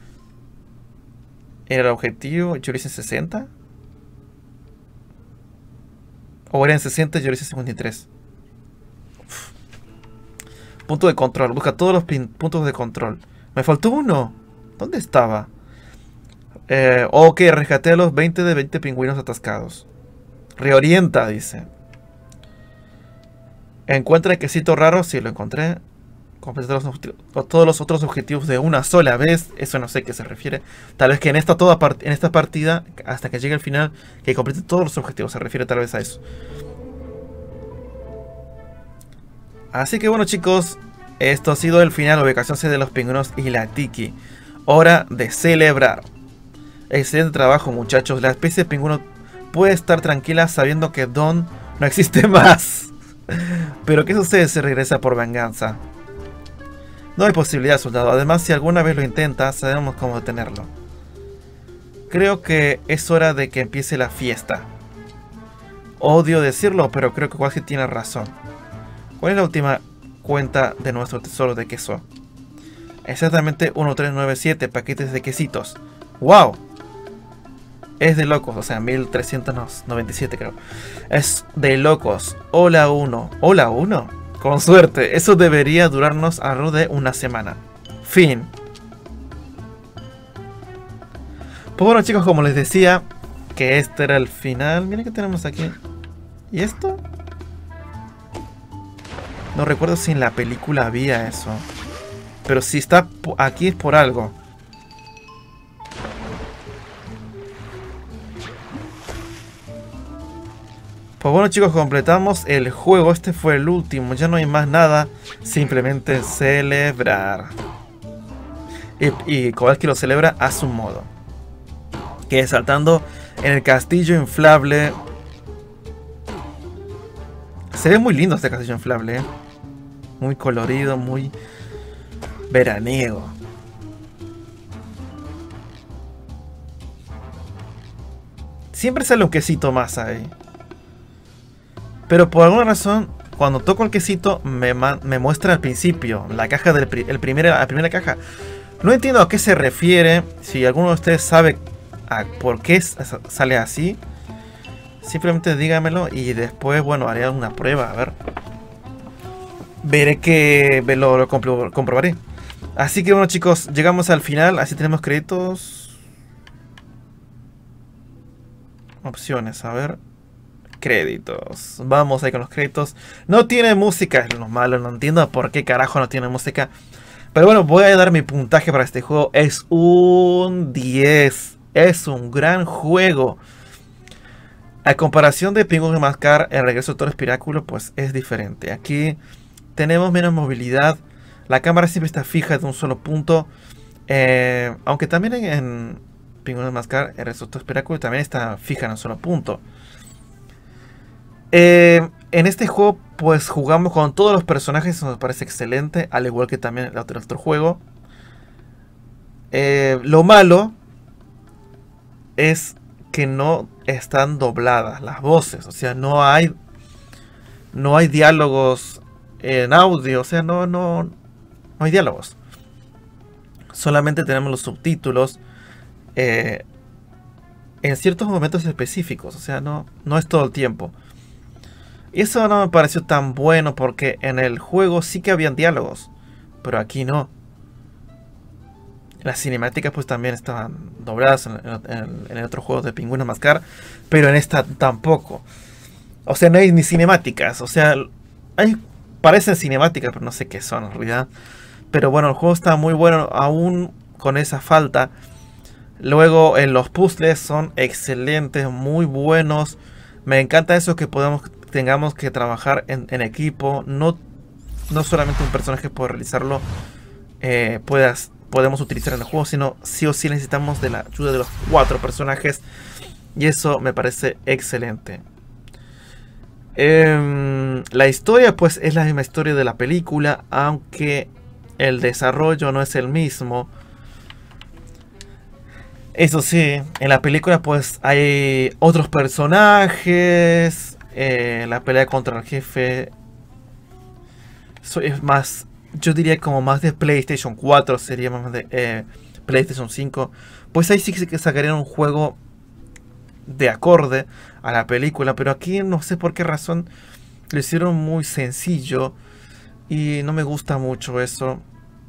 Era el objetivo. Yo lo hice en sesenta. O era en sesenta y yo lo hice en cincuenta y tres. Uf. Punto de control. Busca todos los puntos de control. Me faltó uno. ¿Dónde estaba? Eh, ok, rescaté a los veinte de veinte pingüinos atascados. Reorienta, dice. Encuentra el quesito raro. Sí, lo encontré. Completa todos los, todos los otros objetivos de una sola vez. Eso no sé a qué se refiere. Tal vez que en esta, toda part en esta partida, hasta que llegue al final, que complete todos los objetivos. Se refiere tal vez a eso. Así que bueno, chicos, esto ha sido el final. Ubicación C de los pingüinos y la Tiki. Hora de celebrar. Excelente trabajo, muchachos. La especie de pingüino puede estar tranquila sabiendo que Don no existe más. Pero ¿qué sucede si regresa por venganza? No hay posibilidad, soldado. Además, si alguna vez lo intenta, sabemos cómo detenerlo. Creo que es hora de que empiece la fiesta. Odio decirlo, pero creo que Quasi tiene razón. ¿Cuál es la última cuenta de nuestro tesoro de queso? Exactamente mil trescientos noventa y siete paquetes de quesitos. ¡Wow! Es de locos, o sea, mil trescientos noventa y siete creo. Es de locos. Hola uno. ¿Hola uno? Con suerte. Eso debería durarnos alrededor de una semana. Fin. Pues bueno, chicos, como les decía, que este era el final. Miren que tenemos aquí. ¿Y esto? No recuerdo si en la película había eso. Pero si está aquí es por algo. Pues bueno, chicos, completamos el juego. Este fue el último. Ya no hay más nada. Simplemente celebrar. Y, y Kowalski lo celebra a su modo. Que es saltando en el castillo inflable. Se ve muy lindo este castillo inflable, ¿eh? Muy colorido, muy veraniego. Siempre sale un quesito más ahí. Pero por alguna razón, cuando toco el quesito, me, me muestra al principio la caja del el primera, la primera caja. No entiendo a qué se refiere. Si alguno de ustedes sabe a por qué sale así, simplemente dígamelo y después, bueno, haré una prueba. A ver. Veré que lo, lo compro, comprobaré. Así que bueno, chicos, llegamos al final. Así tenemos créditos. Opciones, a ver. Créditos. Vamos ahí con los créditos. No tiene música, es lo malo. No entiendo por qué carajo no tiene música. Pero bueno, voy a dar mi puntaje para este juego. Es un diez. Es un gran juego. A comparación de Penguin Mascar, el regreso de Toro Espiráculo, pues es diferente. Aquí tenemos menos movilidad. La cámara siempre está fija de un solo punto. Eh, aunque también en, en Penguin Mascar, el regreso de Toro Espiráculo también está fija en un solo punto. Eh, en este juego, pues jugamos con todos los personajes. Nos parece excelente. Al igual que también el otro, el otro juego. Eh, lo malo es que no están dobladas las voces, o sea, no hay no hay diálogos en audio, o sea, no no no hay diálogos. Solamente tenemos los subtítulos eh, en ciertos momentos específicos, o sea, no no es todo el tiempo. Y eso no me pareció tan bueno porque en el juego sí que habían diálogos, pero aquí no. Las cinemáticas pues también estaban dobladas en, en, en el otro juego de Penguin Mascar, pero en esta tampoco. O sea, no hay ni cinemáticas. O sea, hay, parecen cinemáticas, pero no sé qué son en realidad. Pero bueno, el juego está muy bueno aún con esa falta. Luego en los puzzles son excelentes, muy buenos. Me encanta eso que podemos, tengamos que trabajar en, en equipo. No, no solamente un personaje puede realizarlo. Eh, puedas podemos utilizar en el juego, sino sí o sí necesitamos de la ayuda de los cuatro personajes, y eso me parece excelente. Eh, la historia pues es la misma historia de la película, aunque el desarrollo no es el mismo. Eso sí, en la película pues hay otros personajes, eh, la pelea contra el jefe es más, yo diría como más de PlayStation cuatro, sería más de eh, PlayStation cinco. Pues ahí sí que sacarían un juego de acorde a la película. Pero aquí no sé por qué razón lo hicieron muy sencillo. Y no me gusta mucho eso.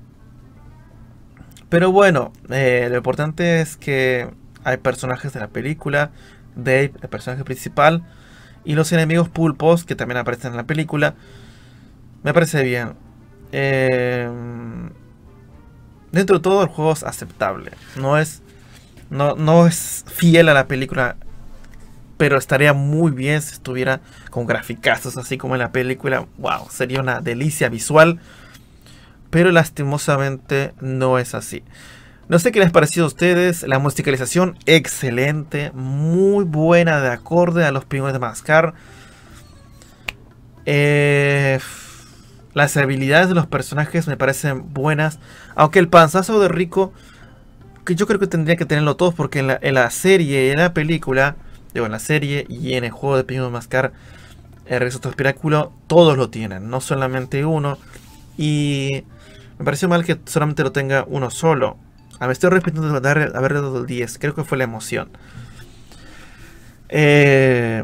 Pero bueno, eh, lo importante es que hay personajes de la película. Dave, el personaje principal. Y los enemigos pulpos que también aparecen en la película. Me parece bien. Eh, dentro de todo el juego es aceptable. No es, no, no es fiel a la película, pero estaría muy bien si estuviera con graficazos así como en la película. Wow, sería una delicia visual. Pero lastimosamente no es así. No sé qué les ha parecido a ustedes. La musicalización excelente, muy buena, de acorde a los Pingüinos de Madagascar. Eh, las habilidades de los personajes me parecen buenas. Aunque el panzazo de Rico, que yo creo que tendría que tenerlo todos, porque en la, en la serie y en la película, digo, en la serie y en el juego de Pingüinos de Madagascar, el Risotto Espiráculo, todos lo tienen, no solamente uno. Y me pareció mal que solamente lo tenga uno solo. Ah, me estoy repitiendo de haber dado el diez. Creo que fue la emoción. Eh,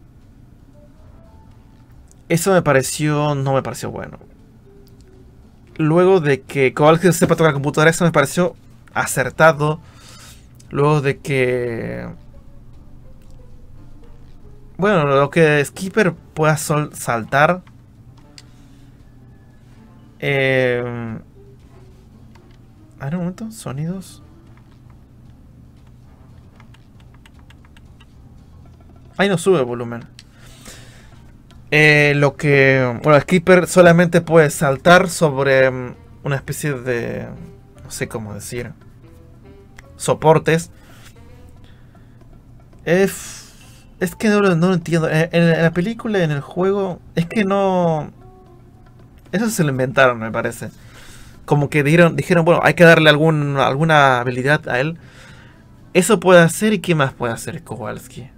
eso me pareció... No me pareció bueno. Luego de que Kowalski sepa tocar la computadora, eso me pareció acertado. Luego de que... Bueno, lo que Skipper pueda sol saltar... Eh... A ver un momento, sonidos. Ahí no sube el volumen. Eh, lo que... Bueno, Skipper solamente puede saltar sobre um, una especie de... No sé cómo decir. Soportes. Es... Es que no, no lo entiendo. En, en la película, en el juego... Es que no... Eso se lo inventaron, me parece. Como que dijeron, dijeron, bueno, hay que darle algún, alguna habilidad a él. Eso puede hacer, ¿y qué más puede hacer Kowalski?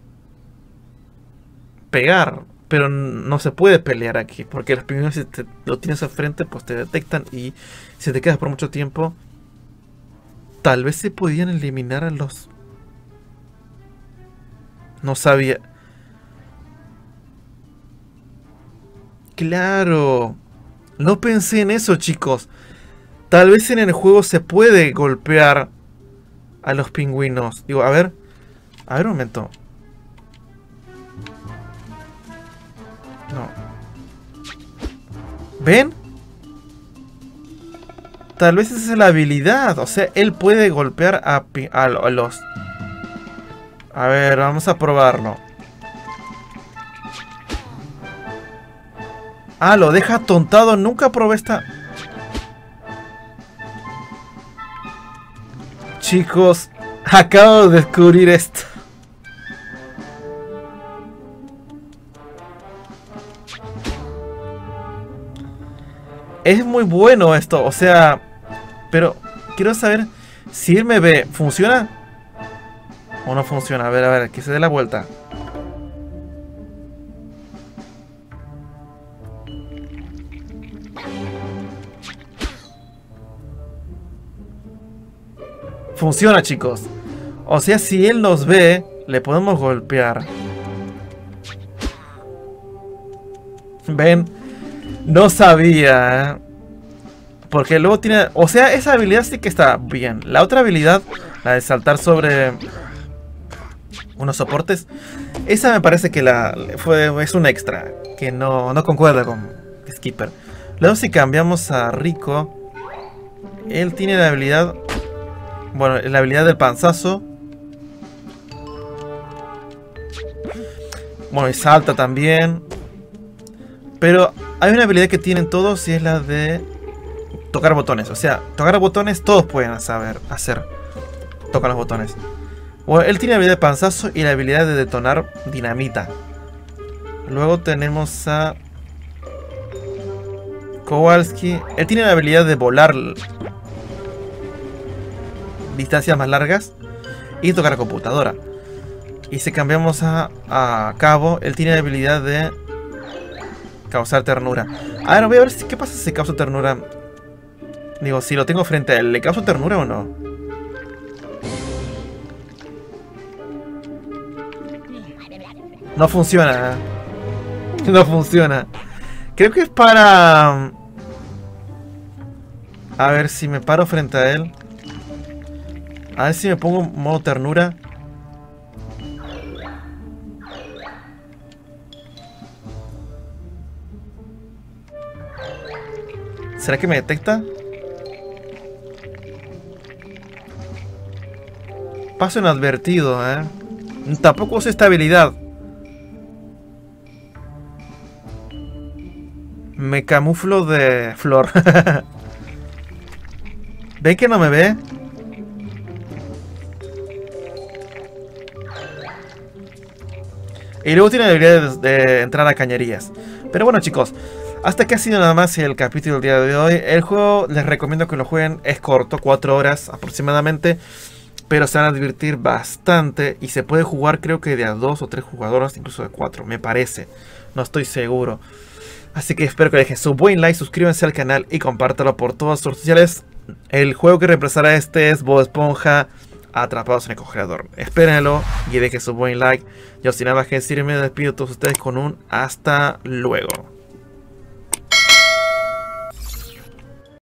Pegar, pero no se puede pelear aquí, porque los pingüinos, si te, lo tienes al frente, pues te detectan, y si te quedas por mucho tiempo, tal vez se podían eliminar a los... No sabía. Claro, no pensé en eso, chicos. Tal vez en el juego se puede golpear a los pingüinos. Digo, a ver. A ver un momento. No. ¿Ven? Tal vez esa es la habilidad. O sea, él puede golpear a, a, a los... A ver, vamos a probarlo. Ah, lo deja atontado. Nunca probé esta... Chicos, acabo de descubrir esto. Es muy bueno esto, o sea... Pero quiero saber si él me ve. ¿Funciona? ¿O no funciona? A ver, a ver, que se dé la vuelta. Funciona, chicos. O sea, si él nos ve, le podemos golpear. ¿Ven? No sabía, ¿eh? Porque luego tiene... O sea, esa habilidad sí que está bien. La otra habilidad, la de saltar sobre unos soportes, esa me parece que la fue es un extra, que no, no concuerda con Skipper. Luego si cambiamos a Rico, él tiene la habilidad... Bueno, la habilidad del panzazo. Bueno, y salta también. Pero hay una habilidad que tienen todos y es la de tocar botones. O sea, tocar botones todos pueden saber hacer. Tocan los botones. Bueno, él tiene la habilidad de panzazo y la habilidad de detonar dinamita. Luego tenemos a Kowalski. Él tiene la habilidad de volar distancias más largas y tocar la computadora. Y si cambiamos a, a Cabo, él tiene la habilidad de causar ternura. Ahora voy a ver si, qué pasa si causa ternura. Digo, si lo tengo frente a él, ¿le causa ternura o no? No funciona. No funciona. Creo que es para... A ver si me paro frente a él. A ver si me pongo en modo ternura. ¿Será que me detecta? Paso inadvertido, ¿eh? Tampoco uso esta habilidad. Me camuflo de flor. ¿Ven que no me ve? Y luego tiene la habilidad de, de entrar a cañerías. Pero bueno, chicos, hasta aquí ha sido nada más el capítulo del día de hoy. El juego les recomiendo que lo jueguen. Es corto, cuatro horas aproximadamente. Pero se van a divertir bastante. Y se puede jugar creo que de a dos o tres jugadores, incluso de cuatro, me parece. No estoy seguro. Así que espero que dejen su buen like, suscríbanse al canal y compártelo por todas sus redes sociales. El juego que reemplazará este es Bob Esponja Atrapados en el Congelador. Espérenlo y dejen su buen like. Yo sin nada más que decir me despido a todos ustedes con un hasta luego.